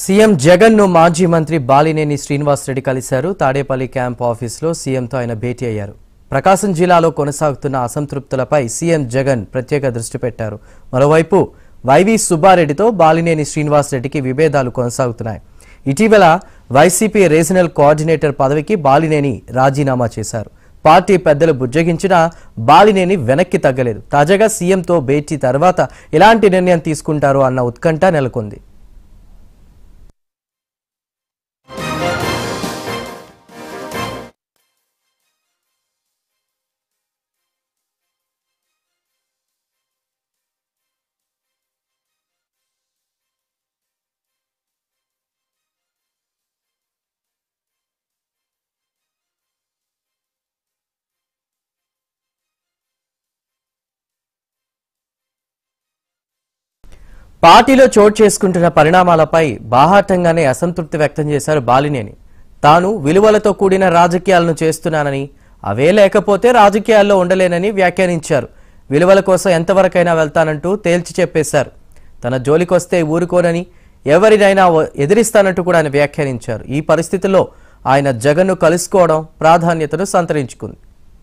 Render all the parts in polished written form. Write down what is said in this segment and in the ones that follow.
CM Jagan ను మాజీ మంత్రి బాలినేని శ్రీనివాసరెడ్డి కలిశారు. తాడేపల్లి క్యాంప్ ఆఫీసులో సీఎంతో ఆయన భేటీ అయ్యారు. ప్రకాశం జిల్లాలో కొనసాగుతున్న అసంతృప్తులపై సీఎం జగన్ ప్రత్యేక దృష్టి పెట్టారు. మరోవైపు వైవి సుబ్బారెడ్డితో బాలినేని శ్రీనివాసరెడ్డికి విభేదాలు కొనసాగుతున్నాయి. ఇటీవల వైసీపీ రీజనల్ కోఆర్డినేటర్ పదవికి బాలినేని రాజీనామా చేశారు. పార్టీ పెద్దలు బుజ్జగించినా బాలినేని వెనక్కి తగ్గలేదు. తాజాగా సీఎంతో భేటీ తర్వాత ఎలాంటి నిర్ణయం తీసుకుంటారో అన్న ఉత్కంఠ నెలకొంది. పార్టీలో చోటు చేసుకుంటున్న పరిణామాలపై బాహాటంగానే అసంతృప్తి వ్యక్తం చేశారు బాలినేని. తాను విలువలతో కూడిన రాజకీయాలను చేస్తున్నానని, అవే లేకపోతే రాజకీయాల్లో ఉండలేనని వ్యాఖ్యానించారు. విలువల కోసం ఎంతవరకైనా వెళ్తానంటూ తేల్చి చెప్పేశారు. తన జోలికొస్తే ఊరుకోనని, ఎవరినైనా ఎదిరిస్తానంటూ కూడా ఆయన వ్యాఖ్యానించారు. ఈ పరిస్థితుల్లో ఆయన జగన్ను కలుసుకోవడం ప్రాధాన్యతను సంతరించుకుంది.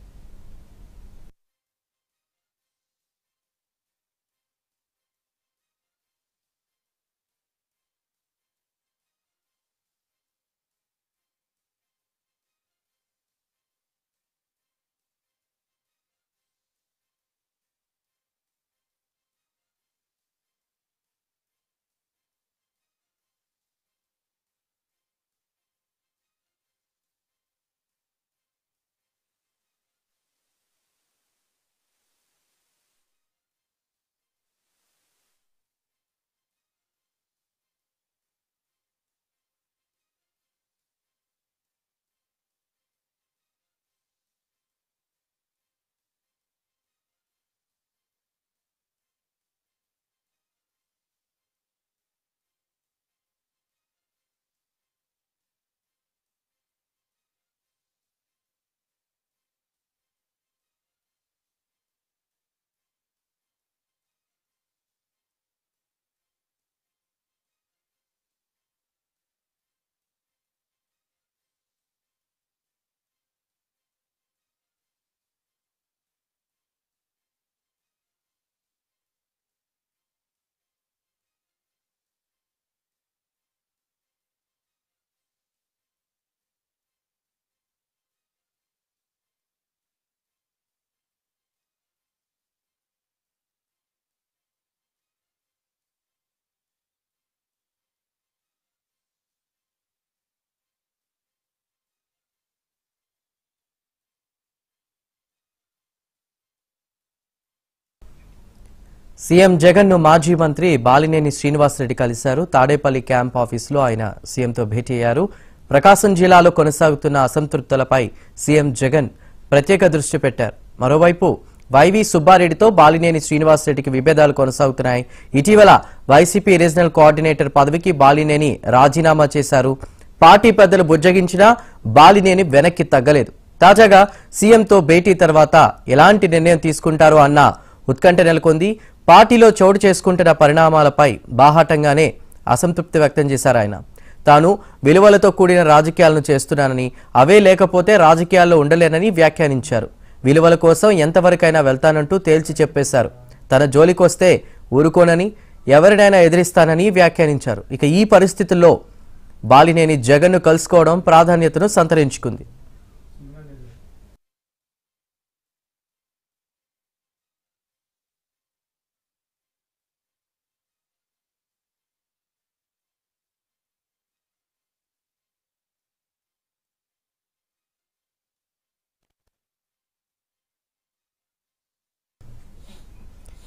సీఎం జగన్ ను మాజీ మంత్రి బాలినేని శ్రీనివాసరెడ్డి కలిశారు. తాడేపల్లి క్యాంప్ ఆఫీసులో ఆయన సీఎంతో భేటీ అయ్యారు. ప్రకాశం జిల్లాలో కొనసాగుతున్న అసంతృప్తులపై సీఎం జగన్ ప్రత్యేక దృష్టి పెట్టారు. మరోవైపు వైవి సుబ్బారెడ్డితో బాలినేని శ్రీనివాసరెడ్డికి విభేదాలు కొనసాగుతున్నాయి. ఇటీవల వైసీపీ రీజనల్ కోఆర్డినేటర్ పదవికి బాలినేని రాజీనామా చేశారు. పార్టీ పెద్దలు బుజ్జగించినా బాలినేని వెనక్కి తగ్గలేదు. తాజాగా సీఎంతో భేటీ తర్వాత ఎలాంటి నిర్ణయం తీసుకుంటారో అన్న ఉత్కంఠ నెలకొంది. పార్టీలో చోటు చేసుకుంటున్న పరిణామాలపై బాహాటంగానే అసంతృప్తి వ్యక్తం చేశారు ఆయన. తాను విలువలతో కూడిన రాజకీయాలను చేస్తున్నానని, అవే లేకపోతే రాజకీయాల్లో ఉండలేనని వ్యాఖ్యానించారు. విలువల కోసం ఎంతవరకైనా వెళ్తానంటూ తేల్చి చెప్పేశారు. తన జోలికొస్తే ఊరుకోనని, ఎవరినైనా ఎదిరిస్తానని వ్యాఖ్యానించారు. ఇక ఈ పరిస్థితుల్లో బాలినేని జగన్ను కలుసుకోవడం ప్రాధాన్యతను సంతరించుకుంది.